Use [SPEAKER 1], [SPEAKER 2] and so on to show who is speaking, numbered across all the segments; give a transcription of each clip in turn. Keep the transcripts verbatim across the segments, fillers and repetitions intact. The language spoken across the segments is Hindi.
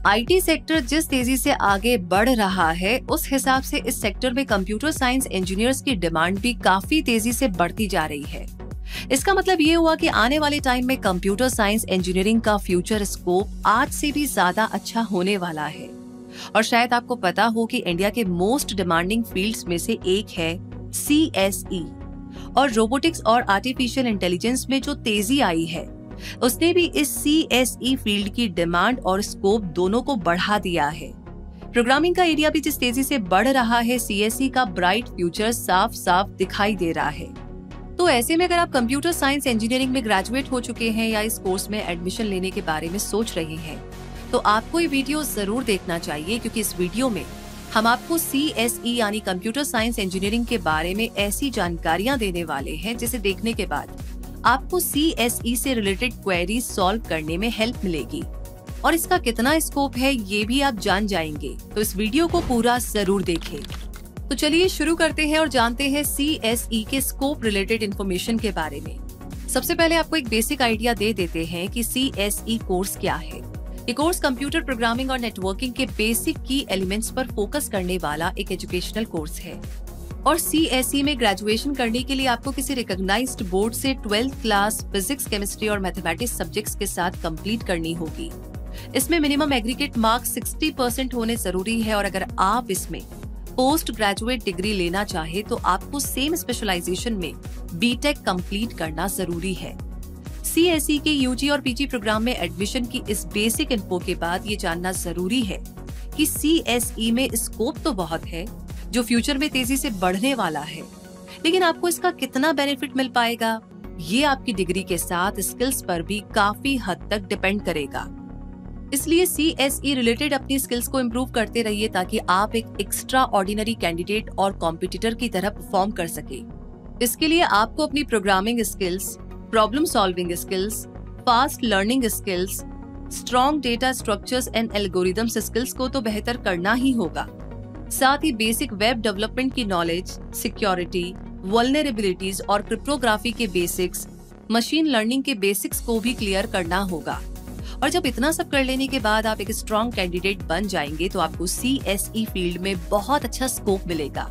[SPEAKER 1] आईटी सेक्टर जिस तेजी से आगे बढ़ रहा है, उस हिसाब से इस सेक्टर में कंप्यूटर साइंस इंजीनियर्स की डिमांड भी काफी तेजी से बढ़ती जा रही है। इसका मतलब ये हुआ कि आने वाले टाइम में कंप्यूटर साइंस इंजीनियरिंग का फ्यूचर स्कोप आज से भी ज्यादा अच्छा होने वाला है। और शायद आपको पता हो कि इंडिया के मोस्ट डिमांडिंग फील्ड्स में से एक है सी एस ई, और रोबोटिक्स और आर्टिफिशियल इंटेलिजेंस में जो तेजी आई है, उसने भी इस सी एस ई फील्ड की डिमांड और स्कोप दोनों को बढ़ा दिया है। प्रोग्रामिंग का एरिया भी जिस तेजी से बढ़ रहा है, सी एस ई का ब्राइट फ्यूचर साफ साफ दिखाई दे रहा है। तो ऐसे में अगर आप कंप्यूटर साइंस इंजीनियरिंग में ग्रेजुएट हो चुके हैं या इस कोर्स में एडमिशन लेने के बारे में सोच रहे हैं, तो आपको ये वीडियो जरूर देखना चाहिए, क्योंकि इस वीडियो में हम आपको सी एस ई यानी कंप्यूटर साइंस इंजीनियरिंग के बारे में ऐसी जानकारियां देने वाले हैं जिसे देखने के बाद आपको सी एस ई से रिलेटेड क्वेरीज सॉल्व करने में हेल्प मिलेगी, और इसका कितना स्कोप है ये भी आप जान जाएंगे। तो इस वीडियो को पूरा जरूर देखें। तो चलिए शुरू करते हैं और जानते हैं सी एस ई के स्कोप रिलेटेड इंफॉर्मेशन के बारे में। सबसे पहले आपको एक बेसिक आइडिया दे देते हैं कि सी एस ई कोर्स क्या है। ये कोर्स कंप्यूटर प्रोग्रामिंग और नेटवर्किंग के बेसिक की एलिमेंट्स पर फोकस करने वाला एक एजुकेशनल कोर्स है। और सी एस ई में ग्रेजुएशन करने के लिए आपको किसी रिकॉग्नाइज्ड बोर्ड से ट्वेल्थ क्लास फिजिक्स, केमिस्ट्री और मैथमेटिक्स सब्जेक्ट्स के साथ कंप्लीट करनी होगी। इसमें मिनिमम एग्रीगेट मार्क्स साठ परसेंट होने जरूरी है, और अगर आप इसमें पोस्ट ग्रेजुएट डिग्री लेना चाहे तो आपको सेम स्पेशलाइजेशन में बी टेक कंप्लीट करना जरूरी है। सी एस ई के यू जी और पी जी प्रोग्राम में एडमिशन की इस बेसिक इन्फो के बाद ये जानना जरूरी है कि सी एस ई में स्कोप तो बहुत है, जो फ्यूचर में तेजी से बढ़ने वाला है, लेकिन आपको इसका कितना बेनिफिट मिल पाएगा, ये आपकी डिग्री के साथ स्किल्स पर भी काफी हद तक डिपेंड करेगा। इसलिए सी एस ई रिलेटेड अपनी स्किल्स को इम्प्रूव करते रहिए, ताकि आप एक एक्स्ट्रा ऑर्डिनरी कैंडिडेट और कॉम्पिटिटर की तरह परफॉर्म कर सके। इसके लिए आपको अपनी programming skills, problem solving skills, fast learning skills, strong data structures and algorithms skills को तो बेहतर करना ही होगा। साथ ही बेसिक वेब डेवलपमेंट की नॉलेज, सिक्योरिटी, वल्नरेबिलिटीज और क्रिप्टोग्राफी के बेसिक्स, मशीन लर्निंग के बेसिक्स को भी क्लियर करना होगा। और जब इतना सब कर लेने के बाद आप एक स्ट्रॉन्ग कैंडिडेट बन जाएंगे, तो आपको सी एस ई फील्ड में बहुत अच्छा स्कोप मिलेगा।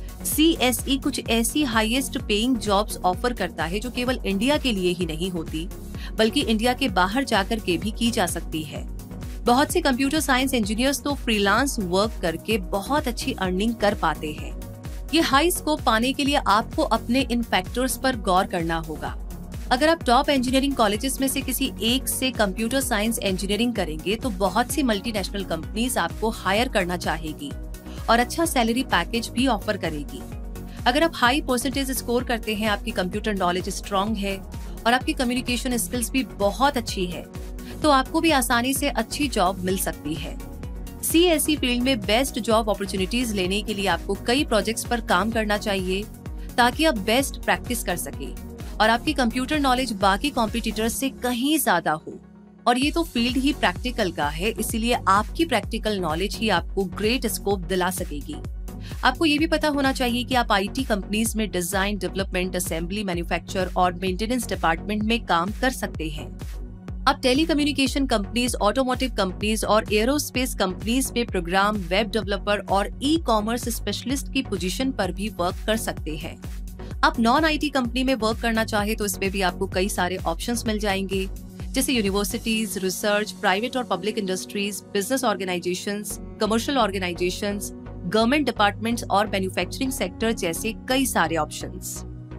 [SPEAKER 1] सी एस ई कुछ ऐसी हाईएस्ट पेइंग जॉब्स ऑफर करता है जो केवल इंडिया के लिए ही नहीं होती, बल्कि इंडिया के बाहर जाकर के भी की जा सकती है। बहुत से कंप्यूटर साइंस इंजीनियर्स तो फ्रीलांस वर्क करके बहुत अच्छी अर्निंग कर पाते हैं। ये हाई स्कोप पाने के लिए आपको अपने इन फैक्टर्स पर गौर करना होगा। अगर आप टॉप इंजीनियरिंग कॉलेजेस में से किसी एक से कंप्यूटर साइंस इंजीनियरिंग करेंगे, तो बहुत सी मल्टीनेशनल कंपनीज आपको हायर करना चाहेगी और अच्छा सैलरी पैकेज भी ऑफर करेगी। अगर आप हाई परसेंटेज स्कोर करते हैं, आपकी कंप्यूटर नॉलेज स्ट्रॉन्ग है और आपकी कम्युनिकेशन स्किल्स भी बहुत अच्छी है, तो आपको भी आसानी से अच्छी जॉब मिल सकती है। सी एस ई फील्ड में बेस्ट जॉब अपॉर्चुनिटीज लेने के लिए आपको कई प्रोजेक्ट्स पर काम करना चाहिए, ताकि आप बेस्ट प्रैक्टिस कर सके और आपकी कंप्यूटर नॉलेज बाकी कॉम्पिटिटर्स से कहीं ज्यादा हो। और ये तो फील्ड ही प्रैक्टिकल का है, इसीलिए आपकी प्रैक्टिकल नॉलेज ही आपको ग्रेट स्कोप दिला सकेगी। आपको ये भी पता होना चाहिए कि आप आई टी कंपनीज में डिजाइन, डेवलपमेंट, असेंबली, मैन्युफैक्चर और मेंटेनेंस डिपार्टमेंट में काम कर सकते हैं। आप टेलीकम्युनिकेशन कंपनीज, ऑटोमोटिव कंपनीज और एरोस्पेस कंपनीज में प्रोग्राम, वेब डेवलपर और ई कॉमर्स स्पेशलिस्ट की पोजीशन पर भी वर्क कर सकते हैं। आप नॉन आई टी कंपनी में वर्क करना चाहे तो इसमें भी आपको कई सारे ऑप्शंस मिल जाएंगे, जैसे यूनिवर्सिटीज, रिसर्च, प्राइवेट और public industries, business organisations, commercial organisations, government departments और मैन्युफैक्चरिंग सेक्टर जैसे कई सारे options.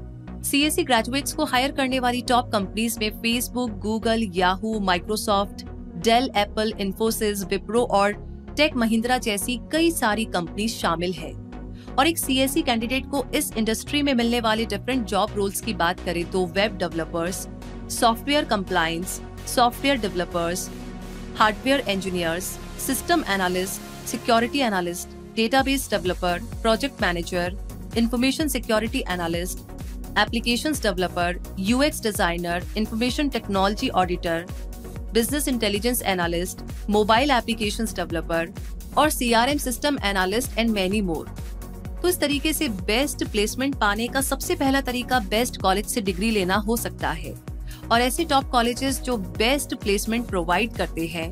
[SPEAKER 1] C S E graduates को हायर करने वाली टॉप कंपनीज में Facebook, Google, Yahoo, Microsoft, Dell, Apple, Infosys, Wipro और टेक महिंद्रा जैसी कई सारी कंपनीज शामिल है। और एक सी एस ई कैंडिडेट को इस इंडस्ट्री में मिलने वाले डिफरेंट जॉब रोल्स की बात करें तो web developers, software compliance, software developers, hardware engineers, system analyst, security analyst, database developer, project manager, information security analyst, applications developer, U X designer, information technology auditor, business intelligence analyst, mobile applications developer और C R M system analyst and many more. तो इस तरीके से बेस्ट प्लेसमेंट पाने का सबसे पहला तरीका बेस्ट कॉलेज से डिग्री लेना हो सकता है। और ऐसे टॉप कॉलेजेस जो बेस्ट प्लेसमेंट प्रोवाइड करते हैं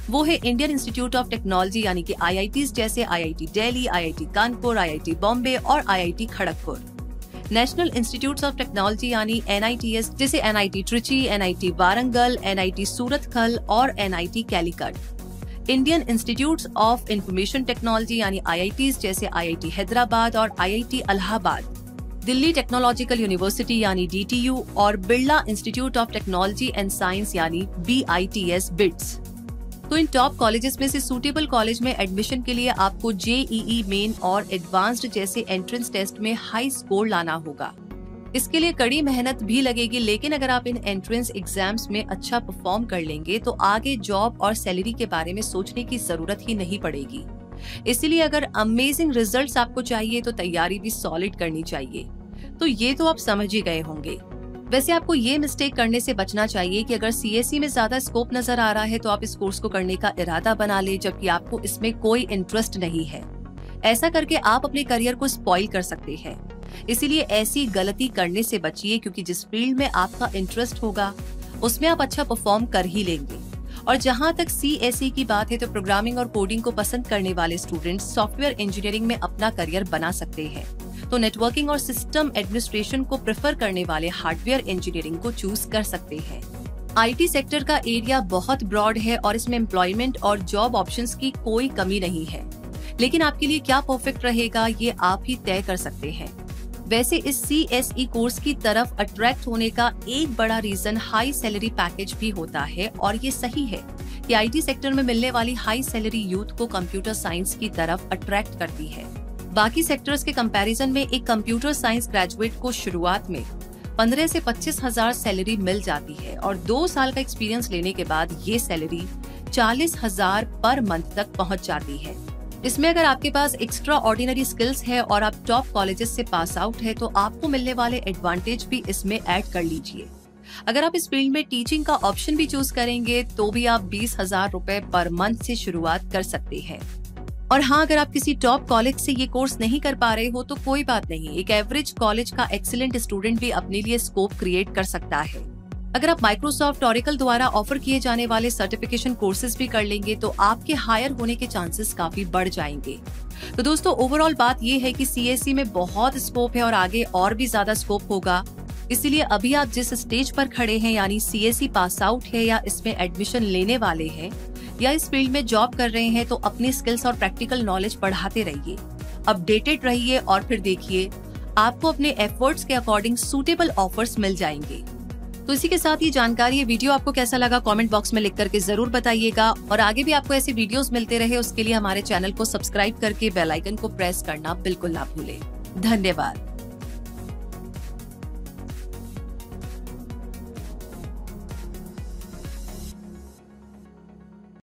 [SPEAKER 1] वो है इंडियन इंस्टीट्यूट ऑफ टेक्नोलॉजी यानी कि आई आई टीज़ जैसे I I T Delhi, I I T Kanpur, I I T Bombay और I I T Kharagpur. National institutes of technology यानी एन आई टी एस जैसे N I T Trichy, N I T Warangal, N I T Surathkal और N I T Calicut. Indian institutes of information technology यानी आई आई टीज़ जैसे आई आई टी हैदराबाद और I I T Allahabad. Delhi technological university यानी डी टी यू और Birla institute of technology and science यानी B I T S BITS. तो इन टॉप कॉलेजेस में से सूटेबल कॉलेज में एडमिशन के लिए आपको जे ई ई मेन और एडवांस्ड जैसे एंट्रेंस टेस्ट में हाई स्कोर लाना होगा। इसके लिए कड़ी मेहनत भी लगेगी, लेकिन अगर आप इन एंट्रेंस एग्जाम्स में अच्छा परफॉर्म कर लेंगे तो आगे जॉब और सैलरी के बारे में सोचने की जरूरत ही नहीं पड़ेगी। इसीलिए अगर अमेजिंग रिजल्ट्स आपको चाहिए तो तैयारी भी सॉलिड करनी चाहिए। तो ये तो आप समझ ही गए होंगे। वैसे आपको ये मिस्टेक करने से बचना चाहिए कि अगर सी एस सी में ज्यादा स्कोप नजर आ रहा है तो आप इस कोर्स को करने का इरादा बना ले, जबकि आपको इसमें कोई इंटरेस्ट नहीं है। ऐसा करके आप अपने करियर को स्पॉइल कर सकते हैं। इसीलिए ऐसी गलती करने से बचिए, क्योंकि जिस फील्ड में आपका इंटरेस्ट होगा उसमें आप अच्छा परफॉर्म कर ही लेंगे। और जहां तक सी एस सी की बात है तो प्रोग्रामिंग और कोडिंग को पसंद करने वाले स्टूडेंट्स सॉफ्टवेयर इंजीनियरिंग में अपना करियर बना सकते हैं, तो नेटवर्किंग और सिस्टम एडमिनिस्ट्रेशन को प्रेफर करने वाले हार्डवेयर इंजीनियरिंग को चूज कर सकते हैं। आई टी सेक्टर का एरिया बहुत ब्रॉड है और इसमें एम्प्लॉयमेंट और जॉब ऑप्शंस की कोई कमी नहीं है, लेकिन आपके लिए क्या परफेक्ट रहेगा ये आप ही तय कर सकते हैं। वैसे इस सी एस ई कोर्स की तरफ अट्रैक्ट होने का एक बड़ा रीजन हाई सैलरी पैकेज भी होता है, और ये सही है कि आई टी सेक्टर में मिलने वाली हाई सैलरी यूथ को कंप्यूटर साइंस की तरफ अट्रैक्ट करती है। बाकी सेक्टर्स के कंपैरिजन में एक कंप्यूटर साइंस ग्रेजुएट को शुरुआत में पंद्रह से पच्चीस हजार सैलरी मिल जाती है और दो साल का एक्सपीरियंस लेने के बाद ये सैलरी चालीस हजार पर मंथ तक पहुंच जाती है। इसमें अगर आपके पास एक्स्ट्रा ऑर्डिनरी स्किल्स है और आप टॉप कॉलेजेस से पास आउट है तो आपको मिलने वाले एडवांटेज भी इसमें ऐड कर लीजिए। अगर आप इस फील्ड में टीचिंग का ऑप्शन भी चूज करेंगे तो भी आप बीस हजार रूपए पर मंथ से शुरुआत कर सकते हैं। और हाँ, अगर आप किसी टॉप कॉलेज से ये कोर्स नहीं कर पा रहे हो तो कोई बात नहीं, एक एवरेज कॉलेज का एक्सीलेंट स्टूडेंट भी अपने लिए स्कोप क्रिएट कर सकता है। अगर आप माइक्रोसॉफ्ट ऑरेकल द्वारा ऑफर किए जाने वाले सर्टिफिकेशन कोर्सेज भी कर लेंगे तो आपके हायर होने के चांसेस काफी बढ़ जाएंगे। तो दोस्तों, ओवरऑल बात ये है कि सी एस सी में बहुत स्कोप है और आगे और भी ज्यादा स्कोप होगा। इसीलिए अभी आप जिस स्टेज पर खड़े हैं यानी C S C pass out है या इसमें एडमिशन लेने वाले हैं या इस फील्ड में जॉब कर रहे हैं तो अपनी स्किल्स और प्रैक्टिकल नॉलेज बढ़ाते रहिए, अपडेटेड रहिए और फिर देखिए आपको अपने एफर्ट्स के अकॉर्डिंग सूटेबल ऑफर्स मिल जाएंगे। तो इसी के साथ ये जानकारी, ये वीडियो आपको कैसा लगा कमेंट बॉक्स में लिख करके जरूर बताइएगा। और आगे भी आपको ऐसे वीडियोस मिलते रहे उसके लिए हमारे चैनल को सब्सक्राइब करके बेल आइकन को प्रेस करना बिल्कुल ना भूलें। धन्यवाद।